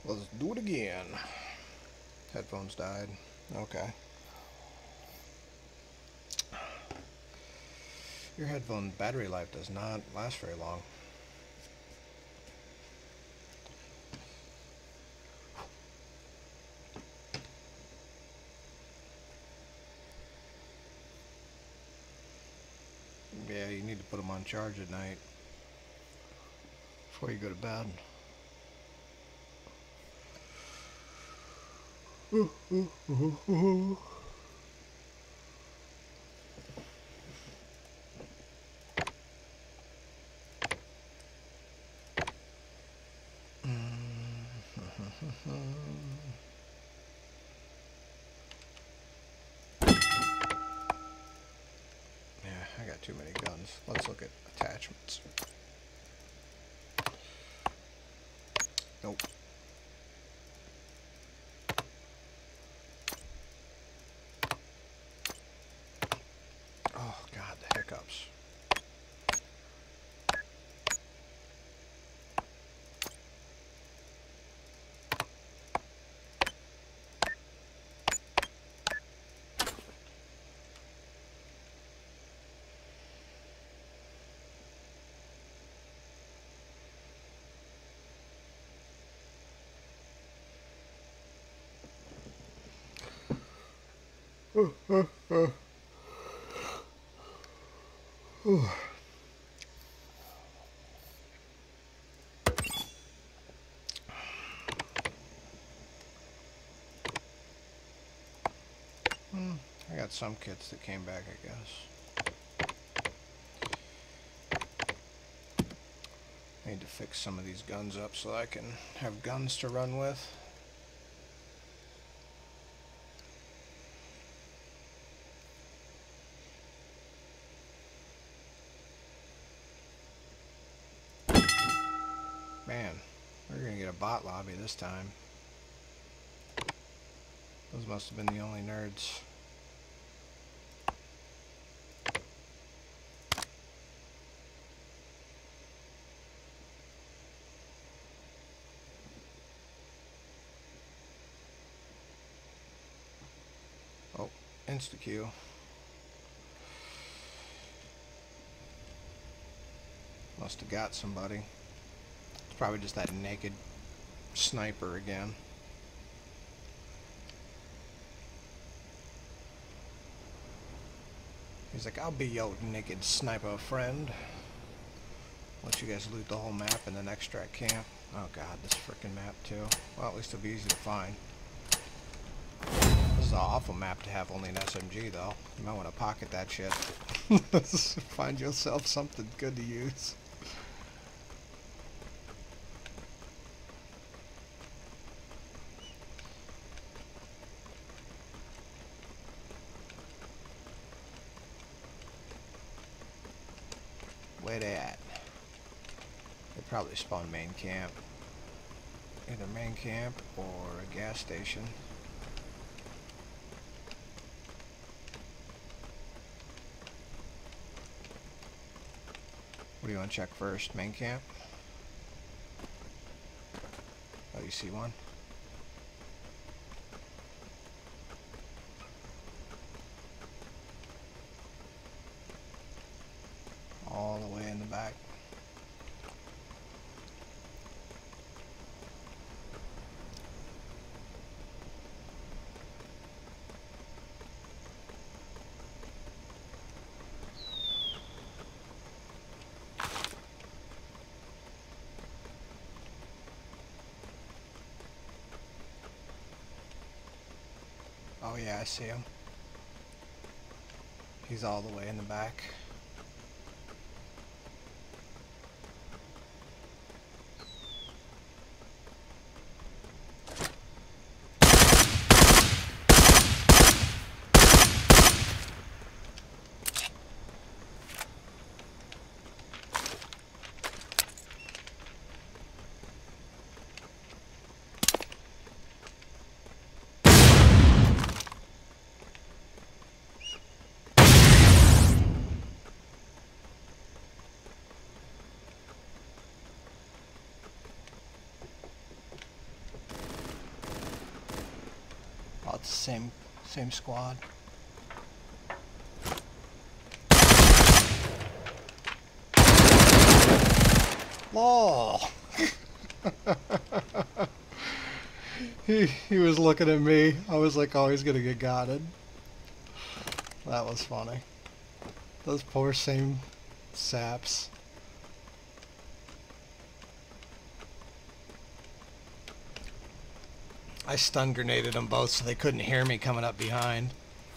Let's do it again. Headphones died. Okay. Your headphone battery life does not last very long. Yeah, you need to put them on charge at night before you go to bed. Yeah, I got too many guns. Let's look at attachments. Nope. Oh God, the hiccups. I got some kits that came back, I guess. I need to fix some of these guns up so I can have guns to run with. Man, we're gonna get a bot lobby this time. Those must have been the only nerds. Oh, insta-queue. Must have got somebody. It's probably just that naked sniper again. He's like, I'll be your naked sniper friend. Let you guys loot the whole map and then extract camp. Oh God, this frickin' map too. Well, at least it'll be easy to find. This is an awful map to have only an SMG though. You might want to pocket that shit. Find yourself something good to use. Where they at? They probably spawn main camp. Either main camp or a gas station. What do you want to check first? Main camp? Oh, you see one? All the way in the back. Oh yeah, I see him. He's all the way in the back. it's the same squad. LOL. He was looking at me. I was like, oh, he's gonna get gotted. That was funny. Those poor same saps. I stun grenaded them both so they couldn't hear me coming up behind.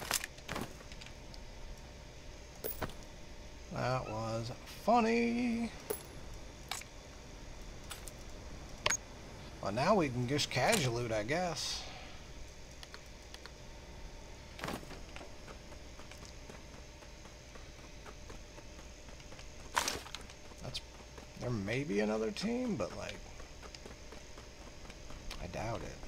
That was funny. Well, now we can just casual loot, I guess. There may be another team, but like, I doubt it.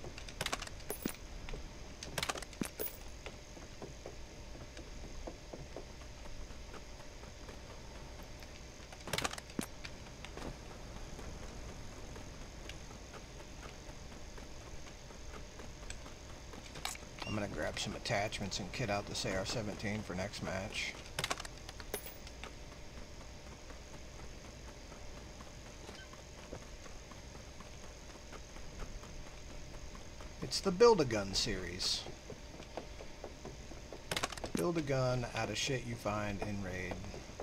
I'm gonna grab some attachments and kit out this AR-17 for next match. It's the Build-A-Gun series. Build a gun out of shit you find in raid.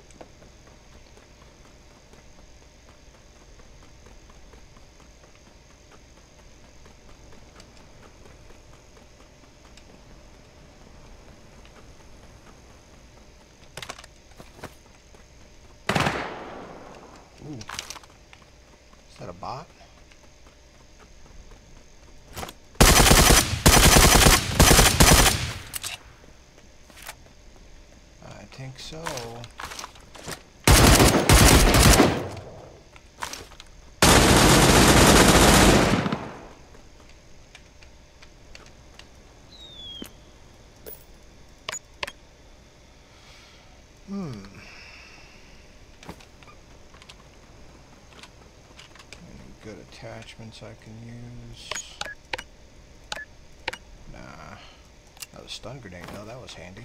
Ooh. Is that a bot? I think so. Any good attachments I can use? Nah. That was a stun grenade. No, that was handy.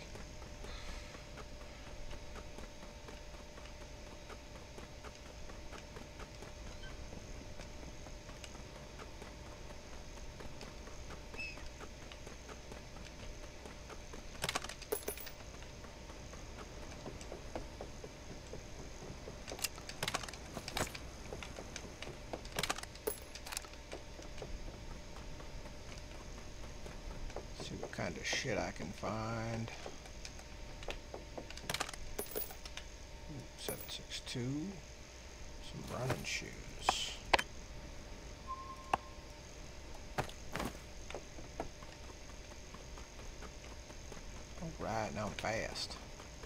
See what kind of shit I can find. 762. Some running shoes. Alright, now I'm fast.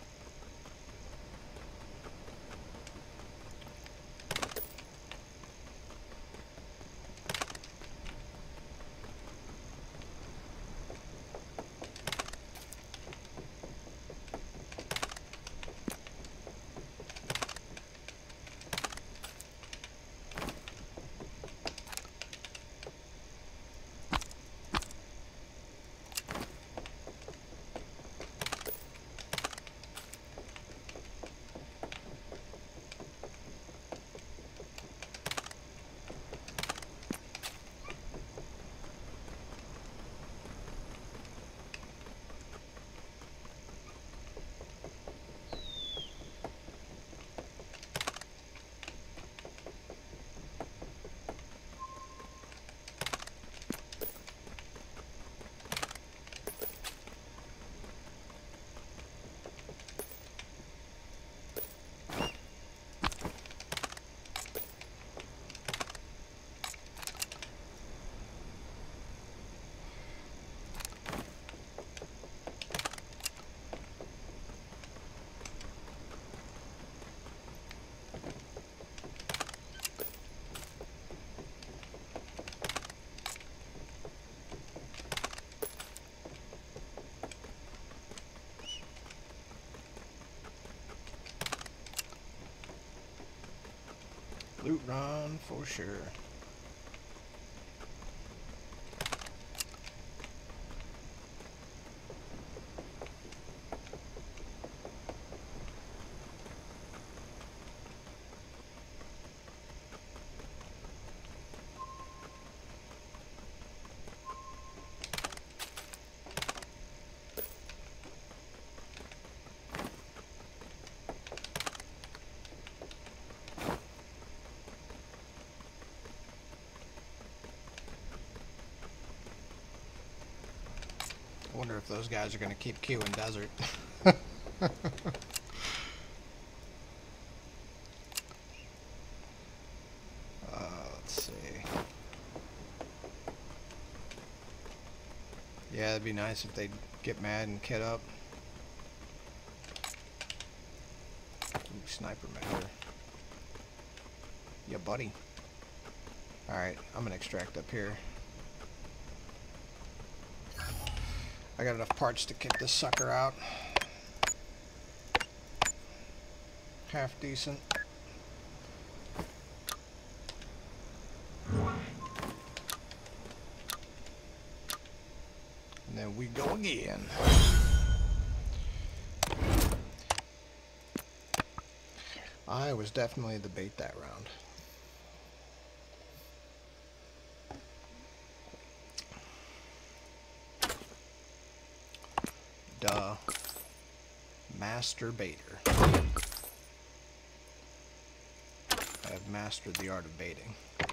Loot run for sure. Wonder if those guys are going to keep queuing desert. Let's see. Yeah, it'd be nice if they'd get mad and kit up. Ooh, sniper measure. Yeah, buddy. Alright, I'm gonna extract up here. I got enough parts to kick this sucker out. Half decent. And then we go again. I was definitely the bait that round. Duh. Master baiter. I have mastered the art of baiting.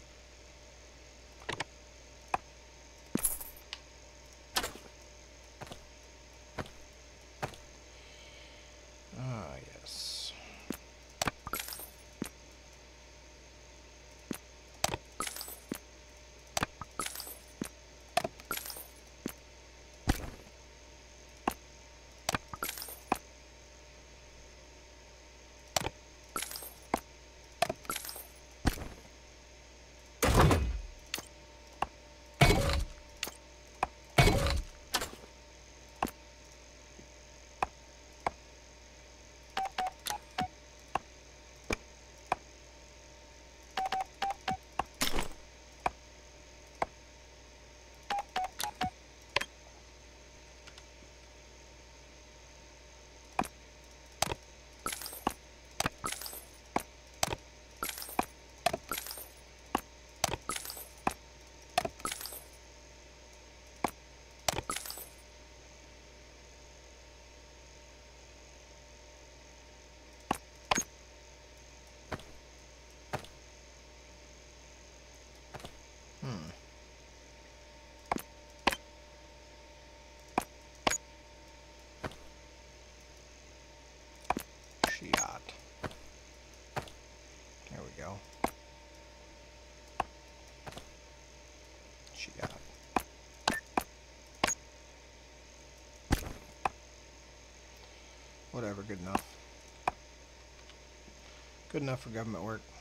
Ah, yes. Shot. There we go. Shot. Whatever, good enough. Good enough for government work.